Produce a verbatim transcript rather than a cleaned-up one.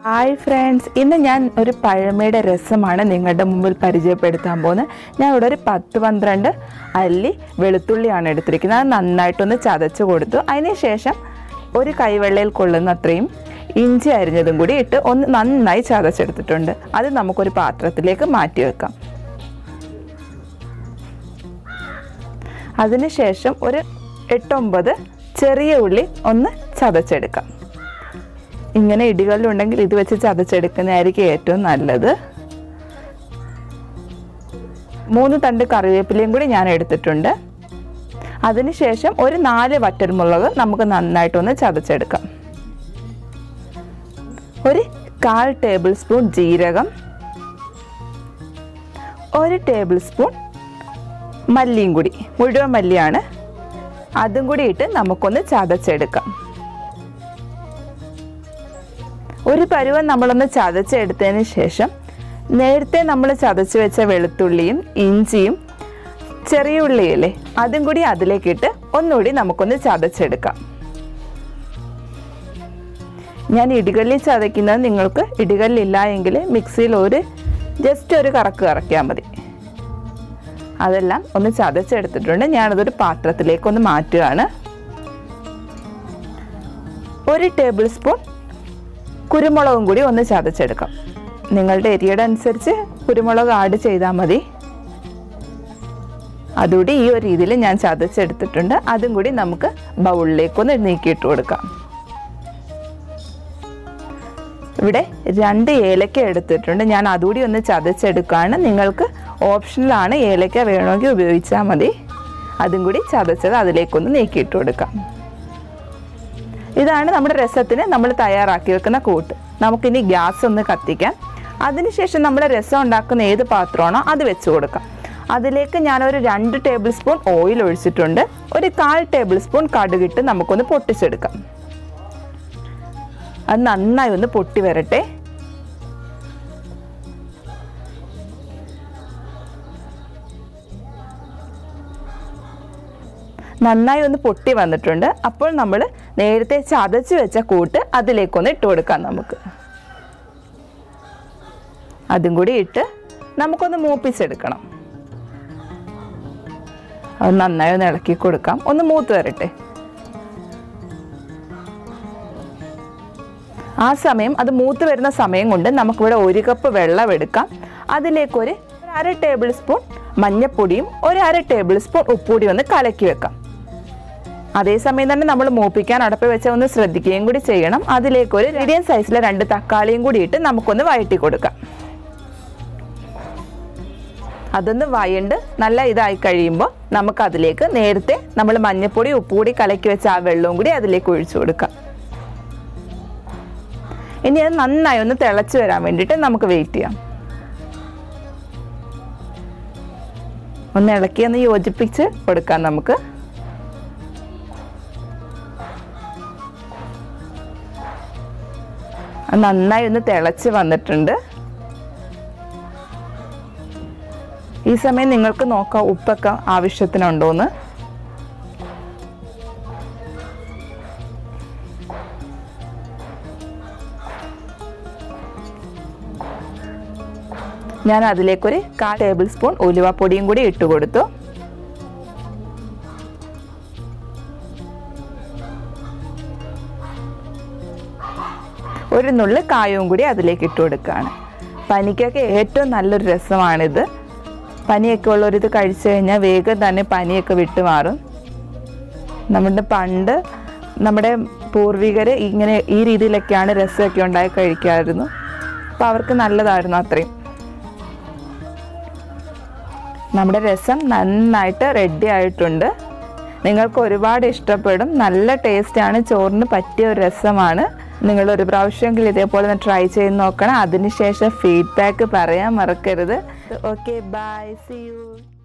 Hi friends, ഇന്ന് ഞാൻ ഒരു പഴമയുടെ രസമാണ് നിങ്ങളുടെ മുമ്പിൽ പരിചയപ്പെടുത്താൻ പോകുന്നത്. ഞാൻ ഇവിടെ ഒരു പത്ത് പന്ത്രണ്ട് അല്ലി വെളുത്തുള്ളിയാണ് എടുത്തിരിക്കുന്നത്. അത് നന്നായിട്ടൊന്ന് ചതച്ച് കൊടുത്തു. അതിനുശേഷം ഒരു കൈവെള്ളയിൽ കൊള്ളുന്ന അത്രയും ഇഞ്ചി അരിഞ്ഞതും കൂടി ഇട്ട് ഒന്ന് നന്നായി ചതച്ചെടുത്തിട്ടുണ്ട്. അത് നമുക്കൊരു പാത്രത്തിലേക്ക് മാറ്റി വെക്കാം. അതിനുശേഷം ഒരു എട്ടൊമ്പത് ചെറിയ ഉള്ളി ഒന്ന് ചതച്ചെടുക്കാം. ഇങ്ങനെ ഇടികളിലുണ്ടെങ്കിൽ ഇത് വെച്ച് ചതച്ചെടുക്കുന്നതായിരിക്കും ഏറ്റവും നല്ലത്. മൂന്ന് തണ്ട് കറിവേപ്പിലയും കൂടി ഞാൻ എടുത്തിട്ടുണ്ട്. അതിനുശേഷം ഒരു നാല് വറ്റൽമുളക് നമുക്ക് നന്നായിട്ടൊന്ന് ചതച്ചെടുക്കാം. ഒരു കാൽ ടേബിൾ സ്പൂൺ ജീരകം, ഒരു ടേബിൾ സ്പൂൺ മല്ലിയും കൂടി, മുഴുവൻ മല്ലിയാണ്, അതും കൂടി ഇട്ട് നമുക്കൊന്ന് ചതച്ചെടുക്കാം. ഒരു പരുവം നമ്മളൊന്ന് ചതച്ചെടുത്തതിന് ശേഷം നേരത്തെ നമ്മൾ ചതച്ച് വെച്ച വെളുത്തുള്ളിയും ഇഞ്ചിയും ചെറിയ ഉള്ളിയില്ലേ അതും കൂടി അതിലേക്കിട്ട് ഒന്നുകൂടി നമുക്കൊന്ന് ചതച്ചെടുക്കാം. ഞാൻ ഇടികല്ലിൽ ചതയ്ക്കുന്നത് നിങ്ങൾക്ക് ഇടികല്ലില്ല എങ്കിൽ മിക്സിയിൽ ഒരു ജസ്റ്റ് ഒരു കറക്ക് കറക്കിയാൽ മതി. അതെല്ലാം ഒന്ന് ചതച്ചെടുത്തിട്ടുണ്ട്. ഞാനതൊരു പാത്രത്തിലേക്കൊന്ന് മാറ്റുകയാണ്. ഒരു ടേബിൾ സ്പൂൺ കുരുമുളകും കൂടി ഒന്ന് ചതച്ചെടുക്കാം. നിങ്ങളുടെ എരിയുടെ അനുസരിച്ച് കുരുമുളക് ആഡ് ചെയ്താൽ മതി. അതുകൂടി ഈ ഒരു രീതിയിൽ ഞാൻ ചതച്ചെടുത്തിട്ടുണ്ട്. അതും കൂടി നമുക്ക് ബൗളിലേക്കൊന്ന് നീക്കിയിട്ട് കൊടുക്കാം. ഇവിടെ രണ്ട് ഏലക്ക എടുത്തിട്ടുണ്ട്. ഞാൻ അതുകൂടി ഒന്ന് ചതച്ചെടുക്കുകയാണ്. നിങ്ങൾക്ക് ഓപ്ഷനിലാണ്, ഏലക്ക വേണമെങ്കിൽ ഉപയോഗിച്ചാൽ മതി. അതും കൂടി ചതച്ചത് അതിലേക്കൊന്ന് നീക്കിയിട്ട് കൊടുക്കാം. ഇതാണ് നമ്മുടെ രസത്തിന് നമ്മൾ തയ്യാറാക്കി വെക്കുന്ന കൂട്ട്. നമുക്കിനി ഗ്യാസ് ഒന്ന് കത്തിക്കാം. അതിനുശേഷം നമ്മൾ രസം ഉണ്ടാക്കുന്ന ഏത് പാത്രമാണോ അത് വെച്ച് കൊടുക്കാം. അതിലേക്ക് ഞാനൊരു രണ്ട് ടേബിൾ സ്പൂൺ ഓയിൽ ഒഴിച്ചിട്ടുണ്ട്. ഒരു കാൽ ടേബിൾ സ്പൂൺ കടുകിട്ട് നമുക്കൊന്ന് പൊട്ടിച്ചെടുക്കാം. അത് നന്നായി ഒന്ന് പൊട്ടി വരട്ടെ. നന്നായി ഒന്ന് പൊട്ടി വന്നിട്ടുണ്ട്. അപ്പോൾ നമ്മൾ നേരത്തെ ചതച്ച് വെച്ച കൂട്ട് അതിലേക്കൊന്ന് ഇട്ട് കൊടുക്കാം. നമുക്ക് അതും കൂടി ഇട്ട് നമുക്കൊന്ന് മൂപ്പിച്ചെടുക്കണം. അത് നന്നായി ഒന്ന് ഇളക്കി കൊടുക്കാം. ഒന്ന് മൂത്ത് വരട്ടെ. ആ സമയം അത് മൂത്ത് വരുന്ന സമയം കൊണ്ട് നമുക്കിവിടെ ഒരു കപ്പ് വെള്ളം എടുക്കാം. അതിലേക്കൊരു അര ടേബിൾ സ്പൂൺ മഞ്ഞൾപ്പൊടിയും ഒരു അര ടേബിൾ സ്പൂൺ ഉപ്പുകൂടി ഒന്ന് കലക്കി വെക്കാം. അതേസമയം തന്നെ നമ്മൾ മൂപ്പിക്കാൻ അടപ്പ് വെച്ച ഒന്ന് ശ്രദ്ധിക്കുകയും കൂടി ചെയ്യണം. അതിലേക്കൊരു മീഡിയം സൈസിലെ രണ്ട് തക്കാളിയും കൂടി ഇട്ട് നമുക്കൊന്ന് വഴറ്റി കൊടുക്കാം. അതൊന്ന് വയണ്ട് നല്ല ഇതായി കഴിയുമ്പോൾ നമുക്ക് അതിലേക്ക് നേരത്തെ നമ്മൾ മഞ്ഞൾപ്പൊടി ഉപ്പുകൂടി കലക്കി വെച്ച ആ വെള്ളവും കൂടി അതിലേക്ക് ഒഴിച്ചു കൊടുക്കാം. ഇനി അത് നന്നായി ഒന്ന് തിളച്ച് വരാൻ വേണ്ടിയിട്ട് നമുക്ക് വെയിറ്റ് ചെയ്യാം. ഒന്ന് ഇളക്കി ഒന്ന് യോജിപ്പിച്ച് കൊടുക്കാം. നമുക്ക് നന്നായി ഒന്ന് തിളച്ച് വന്നിട്ടുണ്ട്. ഈ സമയം നിങ്ങൾക്ക് നോക്കാം ഉപ്പൊക്കെ ആവശ്യത്തിനുണ്ടോന്ന്. ഞാൻ അതിലേക്കൊരു കാൽ ടേബിൾ സ്പൂൺ ഉലുവപ്പൊടിയും കൂടി ഇട്ട് കൊടുത്തു. ഒരു നുള്ളു കായവും കൂടി അതിലേക്ക് ഇട്ട് കൊടുക്കുകയാണ്. പനിക്കൊക്കെ ഏറ്റവും നല്ലൊരു രസമാണിത്. പനിയൊക്കെ ഉള്ളവരിത് കഴിച്ചു കഴിഞ്ഞാൽ വേഗം തന്നെ പനിയൊക്കെ വിട്ടുമാറും. നമ്മുടെ പണ്ട് നമ്മുടെ പൂർവികർ ഇങ്ങനെ ഈ രീതിയിലൊക്കെയാണ് രസമൊക്കെ ഉണ്ടാക്കി കഴിക്കാമായിരുന്നു. അപ്പോൾ അവർക്ക് നല്ലതായിരുന്നു അത്രയും. നമ്മുടെ രസം നന്നായിട്ട് റെഡി ആയിട്ടുണ്ട്. നിങ്ങൾക്ക് ഒരുപാട് ഇഷ്ടപ്പെടും. നല്ല ടേസ്റ്റാണ്. ചോറിന് പറ്റിയ ഒരു രസമാണ്. നിങ്ങൾ ഒരു പ്രാവശ്യമെങ്കിലും ഇതേപോലെ ഒന്ന് ട്രൈ ചെയ്ത് നോക്കണം. അതിനുശേഷം ഫീഡ്ബാക്ക് പറയാൻ മറക്കരുത്. Okay, bye, see U.